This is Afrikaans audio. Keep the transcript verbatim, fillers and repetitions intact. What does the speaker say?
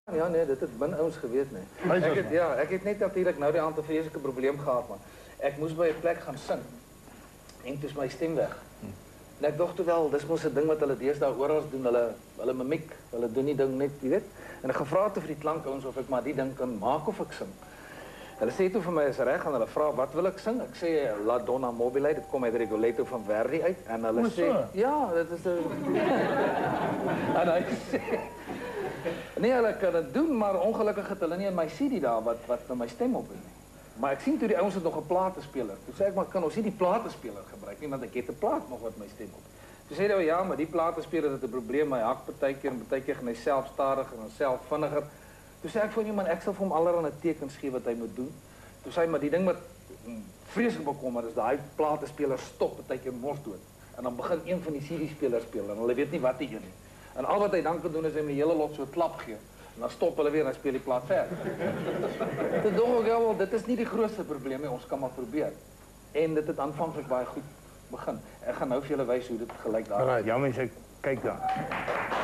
Ja, nee, dit het min ouens geweet, nee. Ek het, ja, ek het net natuurlijk nou die aand 'n vreeslike probleem gehad, man. Ek moes by 'n plek gaan sing. En toe is my stem weg. En ek dink toe wel, dis mos 'n ding wat hulle deesdae oral doen, hulle hulle mimiek, hulle doen die ding net, jy weet. En ek gevra toe vir die klankouens of ek maar die ding kan maak of ek sing. Hulle sê toe vir my is reg en hulle vra wat wil ek sing? Ek sê La Donna Mobile, dit kom uit Rigoletto van Verdi uit en hulle sê ja, dit is 'n en hy sê nee, hulle kan dit doen, maar ongelukkig het hulle nie in my C D daar wat wat na my stem op is nie. Maar ek sien toe die ouens het nog 'n platespeler. Toe sê ek maar kan ons nie die platespeler gebruik nie want ek het 'n plaat nog wat my stem op. Toe sê hy ja, maar die platespeler het 'n probleem, hy hak partykeer en partykeer gaan hy self stadiger en self vinniger. Toe sê ek vir hom man, ek sal vir hom allerlei tekens gee wat hy moet doen. Toe sê hy maar die ding wat vreeslik bekommer is daai platespeler stop partykeer mors dood. En dan begin een van die C D-spelers speel en hulle weet nie wat hy een nie. En al wat hy dan kan doen is hy my hele lot so 'n klap gee. En dan stop hulle weer en dan speel die plaat verder. Dit dink ek wel, dit is nie die grootste probleem nie, ons kan maar probeer. En dit het aanvanklik baie goed begin. Ek gaan nou vir julle wys hoe dit gelyk daar. Ja, mense, kyk dan.